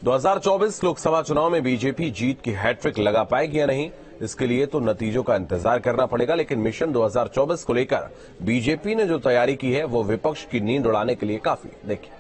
2024 लोकसभा चुनाव में बीजेपी जीत की हैट्रिक लगा पाएगी या नहीं, इसके लिए तो नतीजों का इंतजार करना पड़ेगा। लेकिन मिशन 2024 को लेकर बीजेपी ने जो तैयारी की है वो विपक्ष की नींद उड़ाने के लिए काफी। देखिए,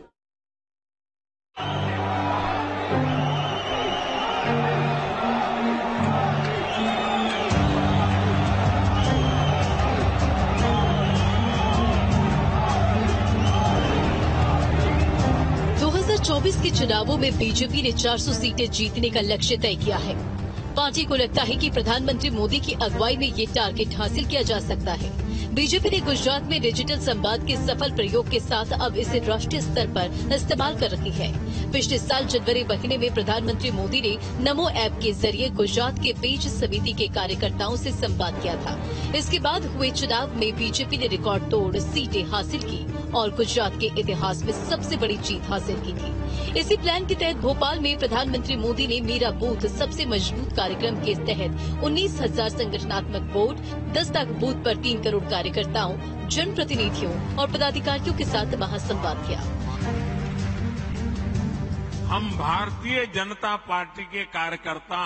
के चुनावों में बीजेपी ने 400 सीटें जीतने का लक्ष्य तय किया है। पार्टी को लगता है कि प्रधानमंत्री मोदी की अगुवाई में ये टारगेट हासिल किया जा सकता है। बीजेपी ने गुजरात में डिजिटल संवाद के सफल प्रयोग के साथ अब इसे राष्ट्रीय स्तर पर इस्तेमाल कर रही है। पिछले साल जनवरी महीने में प्रधानमंत्री मोदी ने नमो ऐप के जरिए गुजरात के पेज समिति के कार्यकर्ताओं से संवाद किया था। इसके बाद हुए चुनाव में बीजेपी ने रिकॉर्ड तोड़ सीटें हासिल की और गुजरात के इतिहास में सबसे बड़ी जीत हासिल की थी। इसी प्लान के तहत भोपाल में प्रधानमंत्री मोदी ने मेरा बूथ सबसे मजबूत कार्यक्रम के तहत 19,000 संगठनात्मक बोर्ड, 10 लाख बूथ पर 3 करोड़ कार्यकर्ताओं, जनप्रतिनिधियों और पदाधिकारियों के साथ महासंवाद किया। हम भारतीय जनता पार्टी के कार्यकर्ता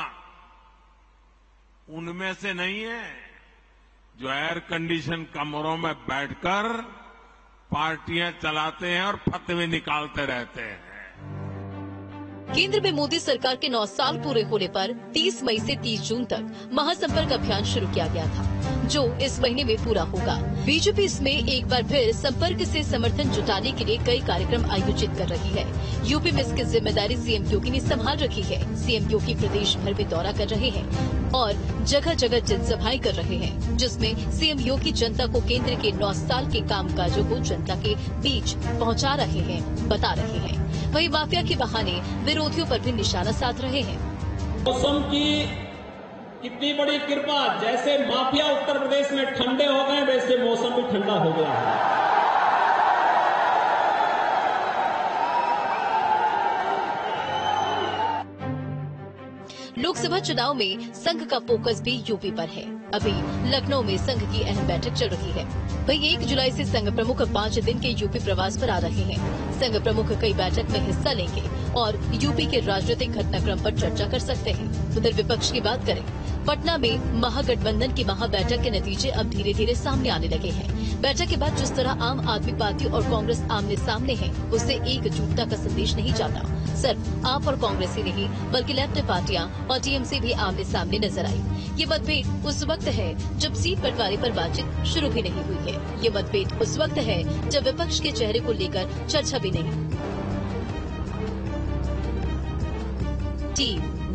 उनमें से नहीं है जो एयर कंडीशन कमरों में बैठकर पार्टियां चलाते हैं और फतवे निकालते रहते हैं। केंद्र में मोदी सरकार के 9 साल पूरे होने पर 30 मई से 30 जून तक महासंपर्क अभियान शुरू किया गया था, जो इस महीने में पूरा होगा। बीजेपी इसमें एक बार फिर संपर्क से समर्थन जुटाने के लिए कई कार्यक्रम आयोजित कर रही है। यूपी में इसकी जिम्मेदारी सीएम योगी ने संभाल रखी है। सीएम योगी प्रदेश भर में दौरा कर रहे हैं और जगह जगह जनसभाएं कर रहे हैं, जिसमें सीएम योगी जनता को केंद्र के 9 साल के कामकाजों को जनता के बीच पहुंचा रहे हैं, बता रहे हैं। वहीं माफिया के बहाने विरोधियों पर भी निशाना साध रहे हैं। मौसम की कितनी बड़ी कृपा, जैसे माफिया उत्तर प्रदेश में ठंडे हो गए वैसे मौसम भी ठंडा हो गया है। लोकसभा चुनाव में संघ का फोकस भी यूपी पर है। अभी लखनऊ में संघ की अहम बैठक चल रही है। वहीं 1 जुलाई से संघ प्रमुख 5 दिन के यूपी प्रवास पर आ रहे हैं। संघ प्रमुख कई बैठक में हिस्सा लेंगे और यूपी के राजनीतिक घटनाक्रम पर चर्चा कर सकते हैं। उधर विपक्ष की बात करें, पटना में महागठबंधन की महाबैठक के नतीजे अब धीरे धीरे सामने आने लगे हैं। बैठक के बाद जिस तरह आम आदमी पार्टी और कांग्रेस आमने सामने है, उससे एकजुटता का संदेश नहीं जाता। सिर्फ आप और कांग्रेस ही नहीं, बल्कि लेफ्ट पार्टियां और टीएमसी भी आमने सामने नजर आई। ये मतभेद उस वक्त है जब सीट बंटवारे पर बातचीत शुरू भी नहीं हुई है। ये मतभेद उस वक्त है जब विपक्ष के चेहरे को लेकर चर्चा भी नहीं। टीम